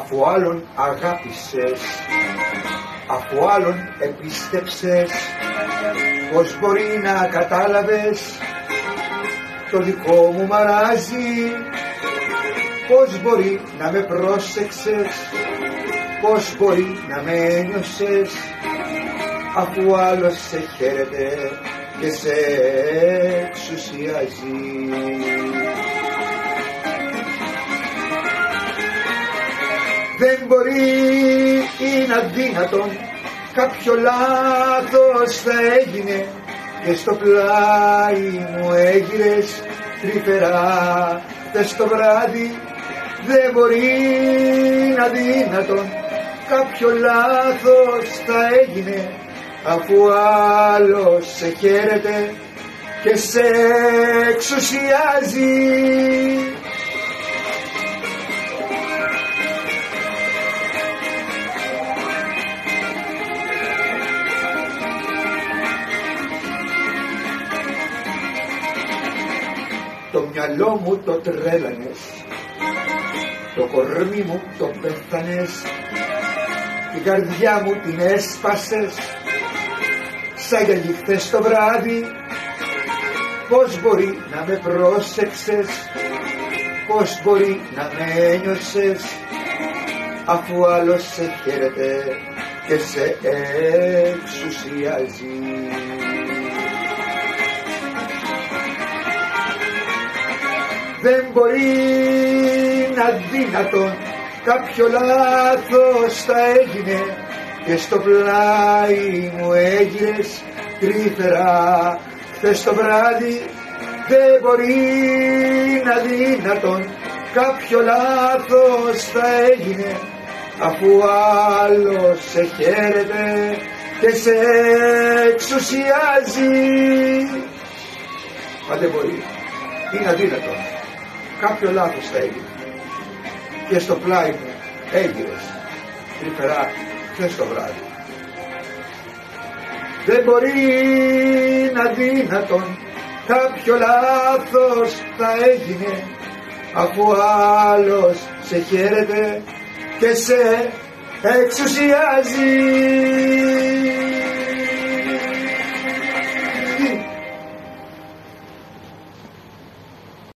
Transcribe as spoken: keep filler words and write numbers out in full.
αφού άλλον αγάπησες, αφού άλλον επίστεψες, πως μπορεί να κατάλαβες το δικό μου μαράζι, πως μπορεί να με πρόσεξες, πως μπορεί να με ένιωσες, αφού άλλος σε χαίρεται και σε εξουσιάζει. Δεν μπορεί, είναι αδύνατον, κάποιο λάθος θα έγινε και στο πλάι μου έγειρες τρυφερά χτες το βράδυ. Δεν μπορεί, είναι αδύνατον, κάποιο λάθος θα έγινε αφού άλλος σε χαίρεται και σε εξουσιάζει. Το μυαλό μου το τρέλανες, το κορμί μου το πέθανες, την καρδιά μου την έσπασες σαν γυαλί χθες το βράδυ. Πώς μπορεί να με πρόσεξες, πώς μπορεί να με ένιωσες, αφού άλλος σε χαίρεται και σε εξουσιάζει. Δεν μπορεί, να δύνατον, κάποιο λάθος θα έγινε και στο πλάι μου έγειρες τρυφερά χθες το βράδυ. Δεν μπορεί, να δύνατον, κάποιο λάθος θα έγινε αφού άλλος σε χαίρεται και σε εξουσιάζει. Μα δεν μπορεί, είναι αδύνατον, κάποιο λάθος θα έγινε και στο πλάι μου έγειρες τρυφερά χθες το βράδυ. Δεν μπορεί, να δύνατον, κάποιο λάθος θα έγινε αφού άλλος σε χαίρεται και σε εξουσιάζει.